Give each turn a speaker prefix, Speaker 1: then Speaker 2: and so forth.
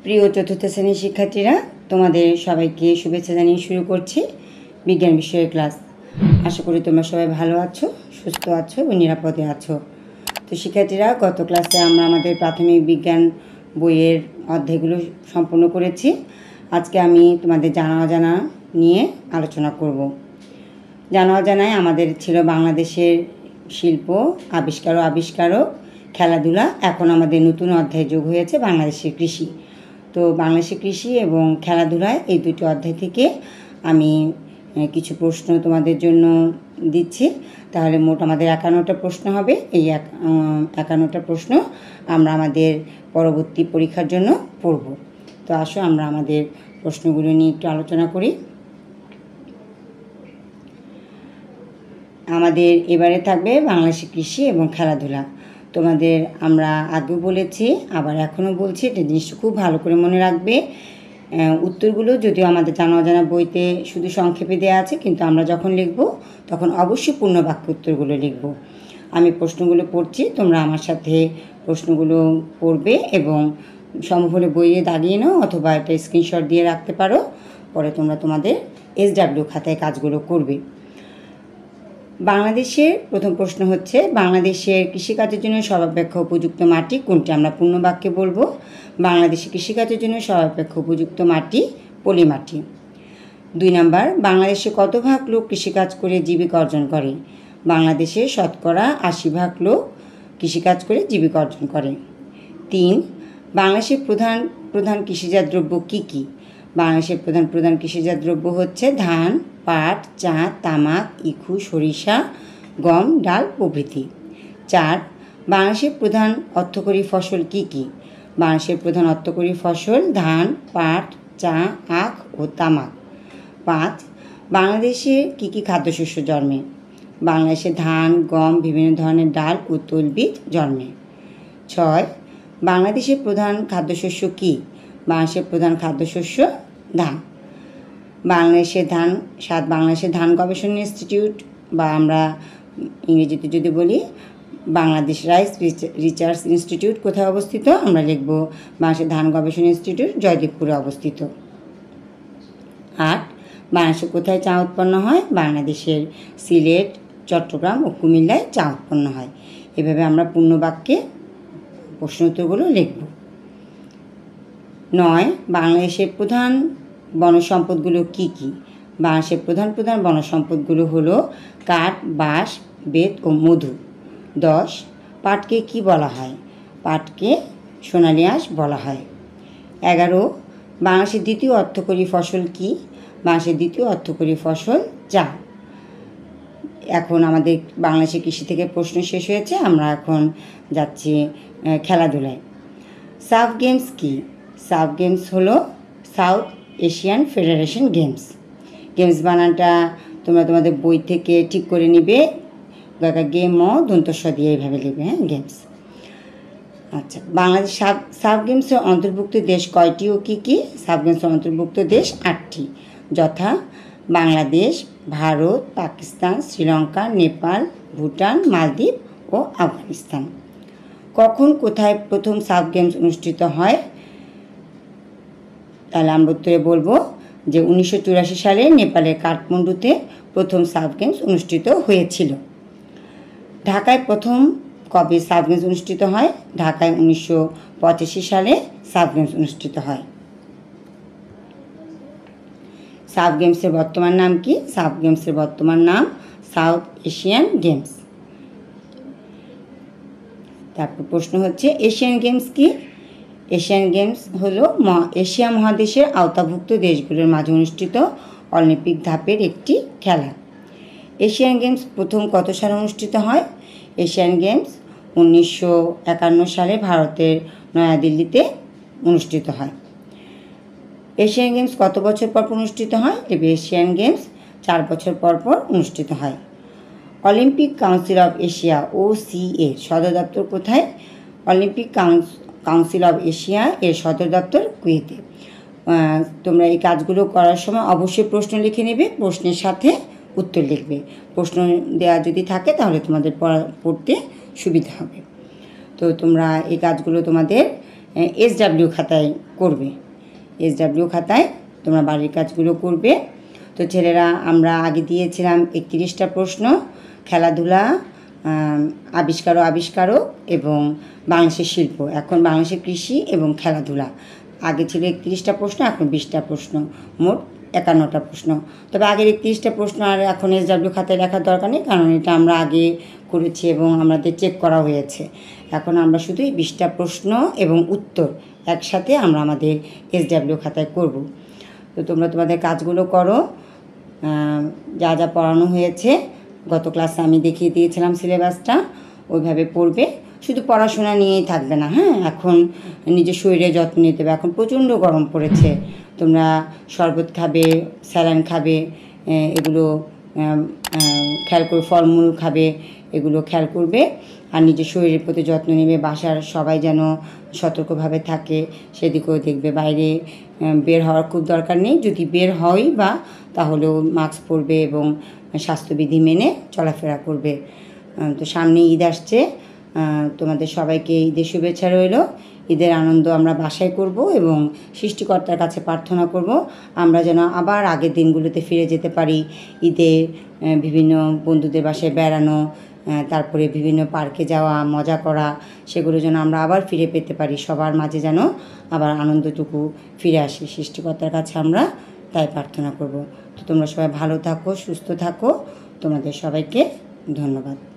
Speaker 1: প্রিয় চতুর্থ শ্রেণীর শিক্ষার্থীরা, তোমাদের সবাইকে শুভেচ্ছা জানিয়ে শুরু করছি বিজ্ঞান বিষয়ের ক্লাস। আশা করি তোমরা সবাই ভালো আছো, সুস্থ আছো এবং নিরাপদে আছো। তো শিক্ষার্থীরা, গত ক্লাসে আমরা আমাদের প্রাথমিক বিজ্ঞান বইয়ের অধ্যায়গুলো সম্পূর্ণ করেছি। আজকে আমি তোমাদের জানা অজানা নিয়ে আলোচনা করব। জানা অজানায় আমাদের ছিল বাংলাদেশের শিল্প, আবিষ্কারক, খেলাধুলা। এখন আমাদের নতুন অধ্যায় যোগ হয়েছে বাংলাদেশের কৃষি। তো বাংলাদেশের কৃষি এবং খেলাধুলায় এই দুটি অধ্যায় থেকে আমি কিছু প্রশ্ন তোমাদের জন্য দিচ্ছি। তাহলে মোট আমাদের 51টা প্রশ্ন হবে। এই 51টা প্রশ্ন আমরা আমাদের পরবর্তী পরীক্ষার জন্য পড়ব। তো আসো আমরা আমাদের প্রশ্নগুলো নিয়ে একটু আলোচনা করি। আমাদের এবারে থাকবে বাংলাদেশের কৃষি এবং খেলাধুলা। তোমাদের আমরা আগেও বলেছি, আবার এখনও বলছি, এটা জিনিসটা খুব ভালো করে মনে রাখবে। উত্তরগুলো যদিও আমাদের জানা অজানা বইতে শুধু সংক্ষেপে দেওয়া আছে, কিন্তু আমরা যখন লিখব তখন অবশ্যই পূর্ণ বাক্য উত্তরগুলো লিখব। আমি প্রশ্নগুলো পড়ছি, তোমরা আমার সাথে প্রশ্নগুলো পড়বে এবং সম্ভব হলে বইয়ে দাগিয়ে নাও অথবা একটা স্ক্রিনশট দিয়ে রাখতে পারো। পরে তোমরা তোমাদের SW খাতায় কাজগুলো করবে। বাংলাদেশের প্রথম প্রশ্ন হচ্ছে, বাংলাদেশের কৃষিকাজের জন্য সর্বাপেক্ষা উপযুক্ত মাটি কোনটি? আমরা পূর্ণ বাক্যে বলবো, বাংলাদেশের কৃষিকাজের জন্য সর্বাপেক্ষা উপযুক্ত মাটি পলি মাটি। 2 নাম্বার, বাংলাদেশে কত ভাগ লোক কৃষিকাজ করে জীবিকা অর্জন করে? বাংলাদেশে শতকরা 80% লোক কৃষিকাজ করে জীবিকা অর্জন করে। 3, বাংলাদেশের প্রধান কৃষিজাত দ্রব্য কী কী? বাংলাদেশের প্রধান কৃষিজাত দ্রব্য হচ্ছে ধান, পাট, চা, তামাক, ইক্ষু, সরিষা, গম, ডাল প্রভৃতি। 4, বাংলাদেশের প্রধান অর্থকরী ফসল কী কী? বাংলাদেশের প্রধান অর্থকরী ফসল ধান, পাট, চা, আখ ও তামাক। 5, বাংলাদেশে কী কী খাদ্যশস্য জন্মে? বাংলাদেশে ধান, গম, বিভিন্ন ধরনের ডাল ও তৈলবীজ জন্মে। 6, বাংলাদেশের প্রধান খাদ্যশস্য কী? বাংলাদেশের প্রধান খাদ্যশস্য ধান। বাংলাদেশের ধান গবেষণা ইনস্টিটিউট, বা আমরা ইংরেজিতে যদি বলি বাংলাদেশ রাইস রিসার্চ ইনস্টিটিউট কোথায় অবস্থিত? আমরা লিখব বাংলাদেশের ধান গবেষণা ইনস্টিটিউট জয়দেবপুরে অবস্থিত। 8, বাংলাদেশে কোথায় চা উৎপন্ন হয়? বাংলাদেশের সিলেট, চট্টগ্রাম ও কুমিল্লায় চা উৎপন্ন হয়। এভাবে আমরা পূর্ণ বাক্যে প্রশ্ন উত্তরগুলো লিখব। 9, বাংলাদেশের প্রধান বনসম্পদগুলো কী কী? বাংলাদেশের প্রধান বনসম্পদগুলো হলো কাঠ, বাঁশ, বেত ও মধু। 10, পাটকে কি বলা হয়? পাটকে সোনালী আঁশ বলা হয়। 11, বাংলাদেশের দ্বিতীয় অর্থকরী ফসল কী? বাংলাদেশের দ্বিতীয় অর্থকরী ফসল চা। এখন আমাদের বাংলাদেশের কৃষি থেকে প্রশ্ন শেষ হয়েছে, আমরা এখন যাচ্ছি খেলাধুলায়। সাফ গেমস কী? সাফ গেমস হলো south Asian federation games. Games বানানটা তোমরা তোমাদের বই থেকে ঠিক করে নিবে, গেম দন্তস্ব দিয়ে এইভাবে লিখবে। গেমস। আচ্ছা, বাংলাদেশ সাফ গেমসের অন্তর্ভুক্ত দেশ কয়টি ও কী কী? সাফ গেমসের অন্তর্ভুক্ত দেশ 8টি, যথা বাংলাদেশ, ভারত, পাকিস্তান, শ্রীলঙ্কা, নেপাল, ভুটান, মালদ্বীপ ও আফগানিস্তান। কখন কোথায় প্রথম সাফ গেমস অনুষ্ঠিত হয়? তাহলে আমরা উত্তরে বলবো যে 1984 সালে নেপালের কাঠমান্ডুতে প্রথম সাফ গেমস অনুষ্ঠিত হয়েছিল। ঢাকায় প্রথম কবে সাফ গেমস অনুষ্ঠিত হয়? ঢাকায় 1985 সালে সাফ গেমস অনুষ্ঠিত হয়। সাফ গেমসের বর্তমান নাম কি? সাফ গেমসের বর্তমান নাম সাউথ এশিয়ান গেমস। তারপর প্রশ্ন হচ্ছে, এশিয়ান গেমস কি? এশিয়ান গেমস হলো এশিয়া মহাদেশের আওতাভুক্ত দেশগুলোর মাঝে অনুষ্ঠিত অলিম্পিক ধাপের একটি খেলা। এশিয়ান গেমস প্রথম কত সালে অনুষ্ঠিত হয়? এশিয়ান গেমস 1951 সালে ভারতের নয়াদিল্লিতে অনুষ্ঠিত হয়। এশিয়ান গেমস কত বছর পর অনুষ্ঠিত হয়? এশিয়ান গেমস 4 বছর পর অনুষ্ঠিত হয়। Olympic council of Asia OCA সদর দপ্তর কোথায়? অলিম্পিক কাউন্সিল অফ এশিয়া এর সদর দপ্তর কুয়েতে। তোমরা এই কাজগুলো করার সময় অবশ্যই প্রশ্ন লিখে নেবে, প্রশ্নের সাথে উত্তর লিখবে। প্রশ্ন দেওয়া যদি থাকে তাহলে তোমাদের পড়তে সুবিধা হবে। তো তোমরা এই কাজগুলো তোমাদের SW খাতায় করবে। SW খাতায় তোমরা বাড়ির কাজগুলো করবে। তো ছেলেরা আমরা আগে দিয়েছিলাম 31টা প্রশ্ন, খেলাধুলা, আবিষ্কারক এবং বাংলাদেশের শিল্প। এখন বাংলাদেশের কৃষি এবং খেলাধুলা। আগে ছিল 31টা প্রশ্ন, এখন 20টা প্রশ্ন, মোট 51টা প্রশ্ন। তবে আগের 31টা প্রশ্ন আর এখন SW খাতায় লেখার দরকার নেই, কারণ এটা আমরা আগে করেছি এবং আমাদের চেক করা হয়েছে। এখন আমরা শুধু 20টা প্রশ্ন এবং উত্তর একসাথে আমরা আমাদের SW খাতায় করব। তো তোমরা তোমাদের কাজগুলো করো, যা যা পড়ানো হয়েছে গত ক্লাসে আমি দেখিয়ে দিয়েছিলাম সিলেবাসটা, ওইভাবে পড়বে। শুধু পড়াশোনা নিয়েই থাকবে না, হ্যাঁ। এখন নিজের শরীরে যত্ন নিতে হবে। এখন প্রচণ্ড গরম পড়েছে, তোমরা শরবত খাবে, স্যালাইন খাবে, এগুলো খেয়াল করে, ফলমূল খাবে, এগুলো খেয়াল করবে। আর নিজের শরীরের প্রতি যত্ন নেবে। বাসার সবাই যেন সতর্কভাবে থাকে সেদিকেও দেখবে। বাইরে বের হওয়ার খুব দরকার নেই, যদি বের হয় বা তাহলেও মাস্ক পরবে এবং স্বাস্থ্যবিধি মেনে চলাফেরা করবে। তো সামনে ঈদ আসছে, তোমাদের সবাইকে ঈদের শুভেচ্ছা রইল। ঈদের আনন্দ আমরা বাসায় করব এবং সৃষ্টিকর্তার কাছে প্রার্থনা করব আমরা যেন আবার আগের দিনগুলোতে ফিরে যেতে পারি। ঈদে বিভিন্ন বন্ধুদের বাসায় বেড়ানো, তারপরে বিভিন্ন পার্কে যাওয়া, মজা করা, সেগুলো যেন আমরা আবার ফিরে পেতে পারি। সবার মাঝে যেন আবার আনন্দটুকু ফিরে আসে, সৃষ্টিকর্তার কাছে আমরা তাই প্রার্থনা করব। তো তোমরা সবাই ভালো থাকো, সুস্থ থাকো। তোমাদের সবাইকে ধন্যবাদ।